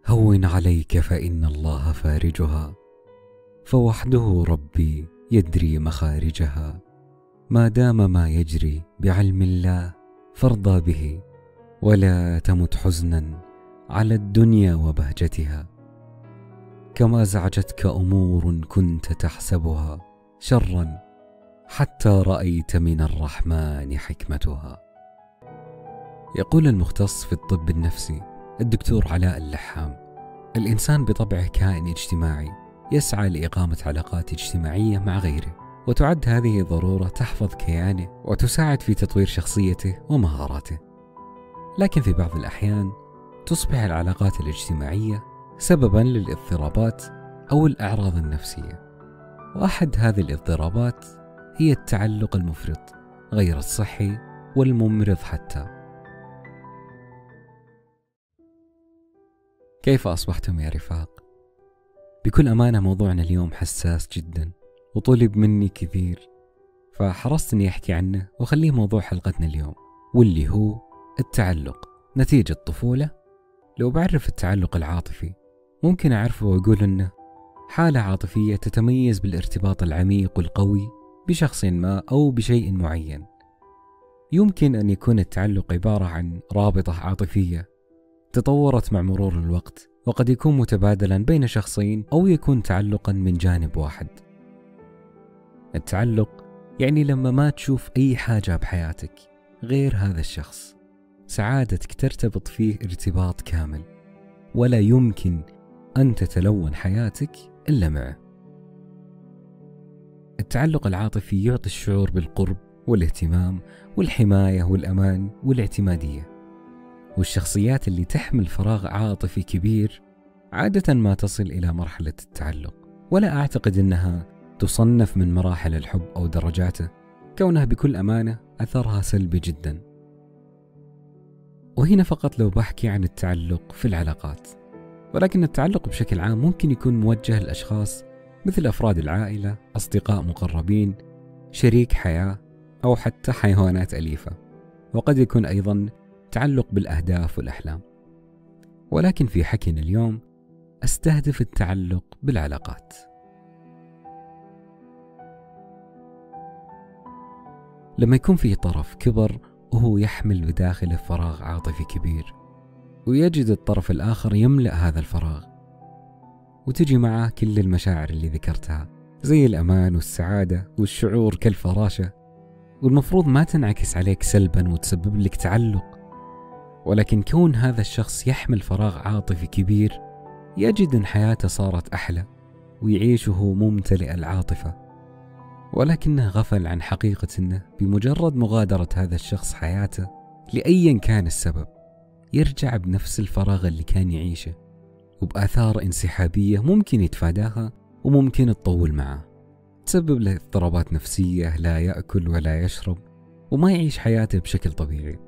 هون عليك فإن الله فارجها، فوحده ربي يدري مخارجها. ما دام ما يجري بعلم الله فارضى به، ولا تمت حزنا على الدنيا وبهجتها. كما أزعجتك أمور كنت تحسبها شرا، حتى رأيت من الرحمن حكمتها. يقول المختص في الطب النفسي الدكتور علاء اللحام: الإنسان بطبعه كائن اجتماعي يسعى لإقامة علاقات اجتماعية مع غيره، وتعد هذه ضرورة تحفظ كيانه وتساعد في تطوير شخصيته ومهاراته. لكن في بعض الأحيان تصبح العلاقات الاجتماعية سببا للاضطرابات أو الأعراض النفسية، وأحد هذه الاضطرابات هي التعلق المفرط غير الصحي والممرض حتى. كيف أصبحتم يا رفاق؟ بكل أمانة موضوعنا اليوم حساس جدا وطلب مني كثير، فحرصت أني أحكي عنه وخليه موضوع حلقتنا اليوم، واللي هو التعلق نتيجة طفولة. لو بعرف التعلق العاطفي ممكن أعرفه وأقول أنه حالة عاطفية تتميز بالارتباط العميق والقوي بشخص ما أو بشيء معين. يمكن أن يكون التعلق عبارة عن رابطة عاطفية تطورت مع مرور الوقت، وقد يكون متبادلا بين شخصين أو يكون تعلقا من جانب واحد. التعلق يعني لما ما تشوف أي حاجة بحياتك غير هذا الشخص، سعادتك ترتبط فيه ارتباط كامل، ولا يمكن أن تتلون حياتك إلا معه. التعلق العاطفي يعطي الشعور بالقرب والاهتمام والحماية والأمان والاعتمادية، والشخصيات اللي تحمل فراغ عاطفي كبير عادة ما تصل إلى مرحلة التعلق، ولا أعتقد أنها تصنف من مراحل الحب أو درجاته، كونها بكل أمانة أثرها سلبي جدا. وهنا فقط لو بحكي عن التعلق في العلاقات، ولكن التعلق بشكل عام ممكن يكون موجه لأشخاص مثل أفراد العائلة، أصدقاء مقربين، شريك حياة، أو حتى حيوانات أليفة، وقد يكون أيضا تعلق بالأهداف والأحلام. ولكن في حكينا اليوم أستهدف التعلق بالعلاقات. لما يكون في طرف كبر وهو يحمل بداخله فراغ عاطفي كبير، ويجد الطرف الآخر يملأ هذا الفراغ، وتجي معه كل المشاعر اللي ذكرتها زي الأمان والسعادة والشعور كالفراشة، والمفروض ما تنعكس عليك سلبا وتسبب لك تعلق، ولكن كون هذا الشخص يحمل فراغ عاطفي كبير يجد أن حياته صارت أحلى ويعيش وهو ممتلئ العاطفة، ولكنه غفل عن حقيقة أنه بمجرد مغادرة هذا الشخص حياته لأيا كان السبب يرجع بنفس الفراغ اللي كان يعيشه، وبآثار انسحابية ممكن يتفاداها وممكن تطول معه، تسبب له اضطرابات نفسية، لا يأكل ولا يشرب وما يعيش حياته بشكل طبيعي.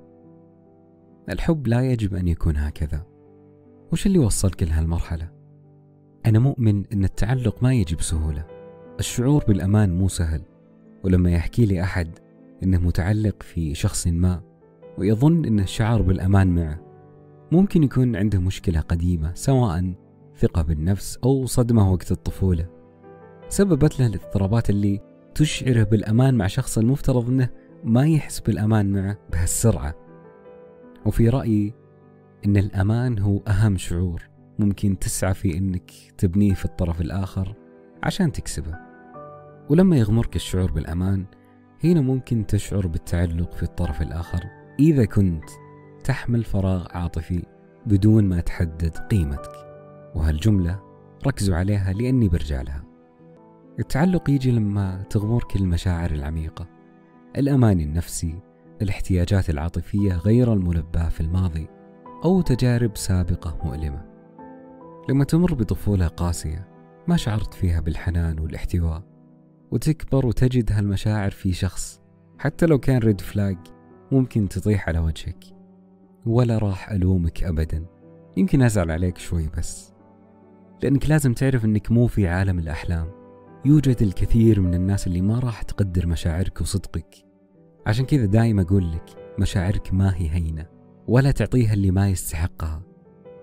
الحب لا يجب أن يكون هكذا. وش اللي وصلك لهالمرحلة؟ أنا مؤمن أن التعلق ما يجي بسهولة، الشعور بالأمان مو سهل، ولما يحكي لي أحد أنه متعلق في شخص ما ويظن أنه شعر بالأمان معه، ممكن يكون عنده مشكلة قديمة، سواء ثقة بالنفس أو صدمة وقت الطفولة سببت له الاضطرابات اللي تشعره بالأمان مع شخص المفترض أنه ما يحس بالأمان معه بهالسرعة. وفي رأيي أن الأمان هو أهم شعور ممكن تسعى في أنك تبنيه في الطرف الآخر عشان تكسبه. ولما يغمرك الشعور بالأمان، هنا ممكن تشعر بالتعلق في الطرف الآخر إذا كنت تحمل فراغ عاطفي بدون ما تحدد قيمتك. وهالجملة ركزوا عليها لأني برجع لها. التعلق يجي لما تغمرك المشاعر العميقة، الأمان النفسي، الاحتياجات العاطفية غير الملباة في الماضي، أو تجارب سابقة مؤلمة. لما تمر بطفولة قاسية ما شعرت فيها بالحنان والاحتواء، وتكبر وتجد هالمشاعر في شخص، حتى لو كان ريد فلاج ممكن تطيح على وجهك، ولا راح ألومك أبدا، يمكن أزعل عليك شوي بس، لأنك لازم تعرف أنك مو في عالم الأحلام. يوجد الكثير من الناس اللي ما راح تقدر مشاعرك وصدقك. عشان كذا دائما أقول لك مشاعرك ما هي هينة، ولا تعطيها اللي ما يستحقها،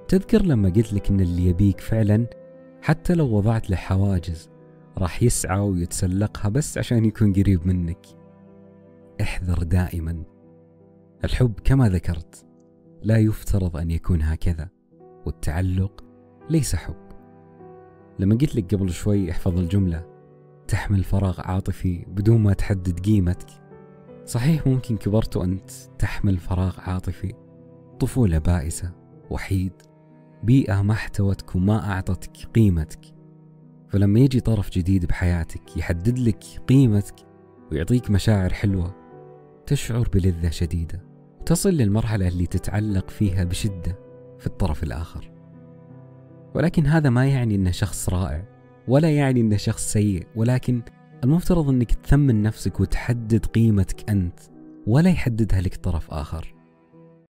تذكر لما قلت لك إن اللي يبيك فعلا حتى لو وضعت له حواجز راح يسعى ويتسلقها بس عشان يكون قريب منك. احذر دائما، الحب كما ذكرت لا يفترض أن يكون هكذا، والتعلق ليس حب. لما قلت لك قبل شوي احفظ الجملة تحمل فراغ عاطفي بدون ما تحدد قيمتك، صحيح ممكن كبرت وأنت تحمل فراغ عاطفي، طفولة بائسة، وحيد، بيئة ما احتوتك وما أعطتك قيمتك، فلما يجي طرف جديد بحياتك يحدد لك قيمتك ويعطيك مشاعر حلوة تشعر بلذة شديدة، وتصل للمرحلة اللي تتعلق فيها بشدة في الطرف الآخر. ولكن هذا ما يعني أنه شخص رائع ولا يعني أنه شخص سيء، ولكن المفترض أنك تثمن نفسك وتحدد قيمتك أنت ولا يحددها لك طرف آخر.